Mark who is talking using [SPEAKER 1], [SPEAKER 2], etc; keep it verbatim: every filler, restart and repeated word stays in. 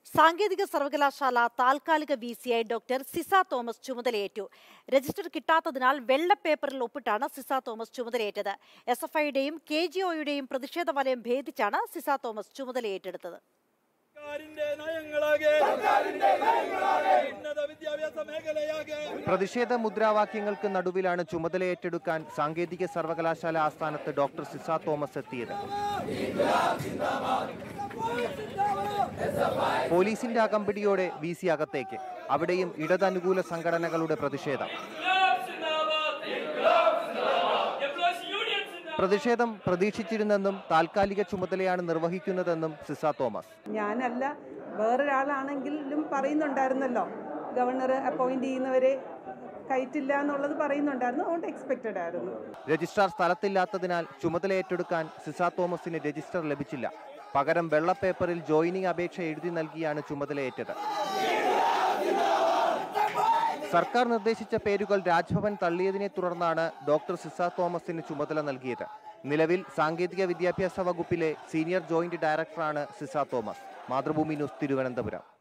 [SPEAKER 1] സാങ്കേതിക സർവകലാശാല താൽക്കാലിക വി സിയായി ഡോക്ടർ സിസ തോമസ് ചുമതലയേറ്റു. രജിസ്റ്റർ കിട്ടാത്തതിനാൽ വെള്ളപ്പേപ്പറിൽ ഒപ്പിട്ടാണ് സിസ തോമസ് ചുമതലയേറ്റത്. എസ് എഫ് ഐയുടെയും കെ ജി ഒയുടെയും പ്രതിഷേധ വലയം ഭേദിച്ചാണ് സിസ തോമസ് ചുമതലയേറ്റെടുത്തത്.
[SPEAKER 2] പ്രതിഷേധ മുദ്രാവാക്യങ്ങൾക്ക് നടുവിലാണ് ചുമതലയേറ്റെടുക്കാൻ സാങ്കേതിക സർവകലാശാല ആസ്ഥാനത്ത് ഡോക്ടർ സിസ തോമസ് എത്തിയത്. പോലീസിന്റെ അകമ്പടിയോടെ വി സി അകത്തേക്ക്. അവിടെയും ഇടതനുകൂല സംഘടനകളുടെ പ്രതിഷേധം. പ്രതിഷേധം പ്രതീക്ഷിച്ചിരുന്നെന്നും താൽക്കാലിക ചുമതലയാണ് നിർവഹിക്കുന്നതെന്നും സിസ തോമസ്.
[SPEAKER 3] ഞാനല്ല, വേറൊരാളാണെങ്കിലും പറയുന്നുണ്ടായിരുന്നല്ലോ, ഗവർണർ അപ്പോയിന്റ് ചെയ്യുന്നവരെ കയറ്റില്ല എന്നുള്ളത് പറയുന്നുണ്ടായിരുന്നു. അതുകൊണ്ട് എക്സ്പെക്റ്റഡ് ആയിരുന്നു.
[SPEAKER 2] രജിസ്ട്രാർ സ്ഥലത്തില്ലാത്തതിനാൽ ചുമതല ഏറ്റെടുക്കാൻ സിസ തോമസിന് രജിസ്റ്റർ ലഭിച്ചില്ല. പകരം വെള്ളപ്പേപ്പറിൽ ജോയിനിങ് അപേക്ഷ എഴുതി നൽകിയാണ് ചുമതലയേറ്റത്. സർക്കാർ നിർദ്ദേശിച്ച പേരുകൾ രാജ്ഭവൻ തള്ളിയതിനെ തുടർന്നാണ് ഡോക്ടർ സിസ തോമസിന് ചുമതല നൽകിയത്. നിലവിൽ സാങ്കേതിക വിദ്യാഭ്യാസ വകുപ്പിലെ സീനിയർ ജോയിന്റ് ഡയറക്ടറാണ് സിസ തോമസ്. മാതൃഭൂമി ന്യൂസ്, തിരുവനന്തപുരം.